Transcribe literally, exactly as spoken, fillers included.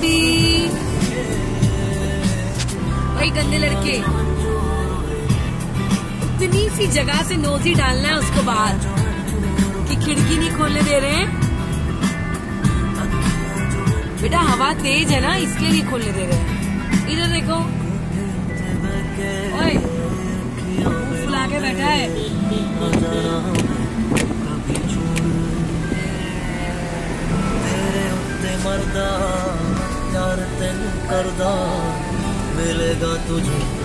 Baby. भाई गंदे लड़के, इतनी सी जगह से नोजी डालना है उसको बाहर कि खिड़की नहीं खोलने दे रहे हैं। बेटा हवा तेज है ना, इसलिए नहीं खोलने दे रहे हैं। इधर देखो, ओए मुंह फुला के बैठा है। मरदा यार तेन करदा मिलेगा तुझे